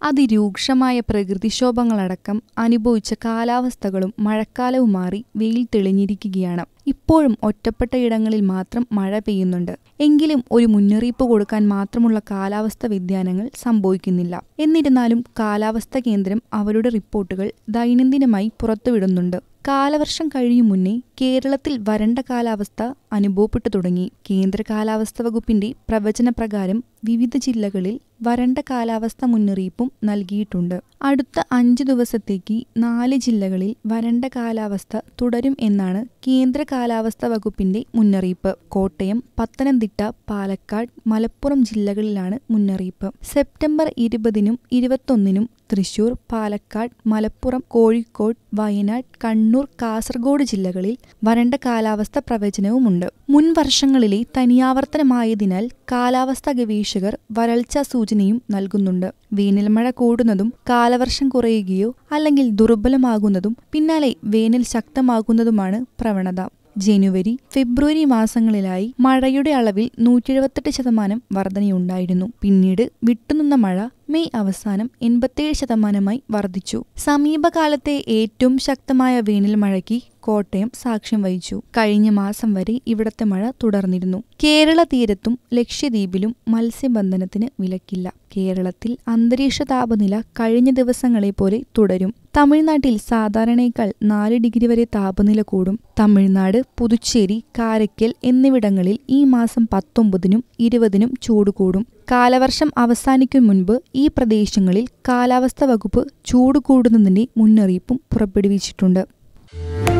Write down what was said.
അതിരൂക്ഷമായ പ്രകൃതിക്ഷോഭങ്ങളടക്കം അനുഭവിച്ച കാലാവസ്ഥകളും മഴക്കാലവും മാറി വെയിൽ തെളിഞ്ഞിരിക്കുകയാണ്. ഇപ്പോഴും ഒറ്റപ്പെട്ട ഇടങ്ങളിൽ മാത്രം മഴ പെയ്യുന്നുണ്ട്. എങ്കിലും ഒരു മുന്നറിയിപ്പ് കൊടുക്കാൻ മാത്രമുള്ള കാലാവസ്ഥ വ്യതിയാനങ്ങൾ സംഭവിക്കുന്നില്ല. എന്നിരുന്നാലും കാലാവസ്ഥാ കേന്ദ്രം അവരുടെ റിപ്പോർട്ടുകൾ ദൈനംദിനമായി പുറത്തുവിടുന്നുണ്ട്. കാലവർഷം കഴിയും മുന്നേ കേരളത്തിൽ വരണ്ട കാലാവസ്ഥ അനുഭവപ്പെട്ടു തുടങ്ങി. കേന്ദ്ര കാലാവസ്ഥാ വകുപ്പിന്റെ പ്രവചനപ്രകാരം വിവിധ ജില്ലകളിൽ വരണ്ട കാലാവസ്ഥ മുന്നറിയിപ്പും നൽകിയിട്ടുണ്ട്. അടുത്ത 5 ദിവസത്തേക്ക് 4 ജില്ലകളിൽ വരണ്ട കാലാവസ്ഥ തുടരും എന്നാണ് കേന്ദ്ര കാലാവസ്ഥാ വകുപ്പിന്റെ മുന്നറിയിപ്പ്. കോട്ടയം, പത്തനംതിട്ട, പാലക്കാട്, മലപ്പുറം ജില്ലകളിലാണ് മുന്നറിയിപ്പ്. സെപ്റ്റംബർ 20-നും 21-നും തൃശൂർ, പാലക്കാട്, മലപ്പുറം, കോഴിക്കോട്, വയനാട്, കണ്ണൂർ, കാസർഗോഡ് ജില്ലകളിൽ വരണ്ട കാലാവസ്ഥ പ്രവചനവുമുണ്ട്. മുൻ വർഷങ്ങളിലെ തനിയാവർത്തനമായതിനാൽ കാലാവസ്ഥാ ഗവേഷകർ വരൾച്ചാ സൂചനയും നൽകുന്നുണ്ട്. വേനൽമഴ കൂടുന്നതും കാലവർഷം കുറയുകയോ അല്ലെങ്കിൽ ദുർബലമാകുന്നതും പിന്നാലെ വേനൽ ശക്തമാകുന്നതുമാണ് പ്രവണത. ജനുവരി, ഫെബ്രുവരി മാസങ്ങളിലായി മഴയുടെ അളവിൽ 178% വർധനയുണ്ടായിരുന്നു. പിന്നീട് വിട്ടുനിന്ന മഴ മെയ് അവസാനം 87%-മായി വർദ്ധിച്ചു. സമീപകാലത്തെ ഏറ്റവും ശക്തമായ വേനൽ മഴയ്ക്ക് കോട്ടയം സാക്ഷ്യം വഹിച്ചു. കഴിഞ്ഞ മാസം വരെ ഇവിടത്തെ മഴ തുടർന്നിരുന്നു. കേരള തീരത്തും ലക്ഷദ്വീപിലും മത്സ്യബന്ധനത്തിന് വിലക്കില്ല. കേരളത്തിൽ അന്തരീക്ഷ താപനില കഴിഞ്ഞ ദിവസങ്ങളെ പോലെ തുടരും. തമിഴ്നാട്ടിൽ സാധാരണയേക്കാൾ 4 ഡിഗ്രി വരെ താപനില കൂടും. തമിഴ്നാട്, പുതുച്ചേരി, കാരയ്ക്കൽ എന്നിവിടങ്ങളിൽ ഈ മാസം 19-നും 20-നും ചൂട് കൂടും. കാലവർഷം അവസാനിക്കും മുൻപ് ഈ പ്രദേശങ്ങളിൽ കാലാവസ്ഥാ വകുപ്പ് ചൂട് കൂടുന്നതിന്റെ മുന്നറിയിപ്പും പുറപ്പെടുവിച്ചിട്ടുണ്ട്.